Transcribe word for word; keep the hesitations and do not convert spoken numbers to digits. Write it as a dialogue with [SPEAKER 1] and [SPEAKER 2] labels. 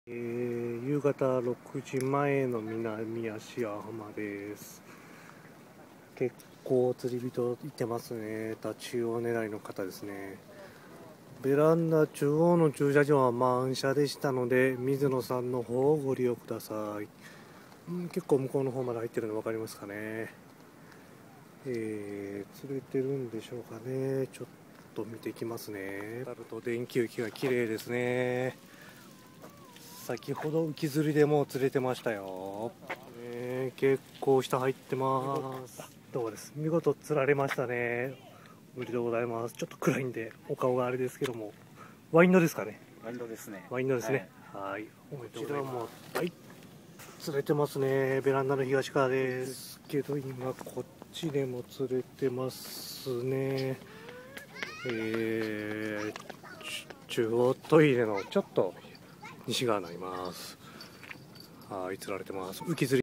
[SPEAKER 1] えー、夕方ろくじまえの南芦屋浜です。結構釣り人いてますね。タチウオ狙いの方ですね。ベランダ中央の駐車場は満車でしたので、水野さんの方をご利用ください。うん、結構向こうの方まで入ってるの分かりますかね。えー、釣れてるんでしょうかね。ちょっと見てきますね。タルと電気浮きが綺麗ですね。先ほど浮き釣りでも釣れてましたよ、ね、結構下入ってます。どうです、見事釣られましたね。おめでとうございます。ちょっと暗いんでお顔があれですけども、ワインドですかね。
[SPEAKER 2] ワインドですね。
[SPEAKER 1] ワインドですね。はい、おめでとうございます。はい、釣れてますね。ベランダの東側ですけど、今こっちでも釣れてますね。えー、中央トイレのちょっと西側になります。はい、釣られてます。浮き釣り